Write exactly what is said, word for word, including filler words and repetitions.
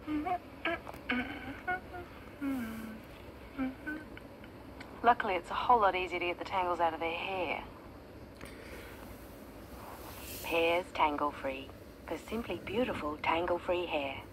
Luckily, it's a whole lot easier to get the tangles out of their hair. Pears tangle-free, for simply beautiful tangle-free hair.